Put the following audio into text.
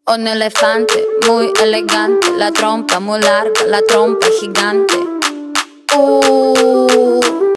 Un elefante muy elegante, la trompa muy larga, la trompa gigante.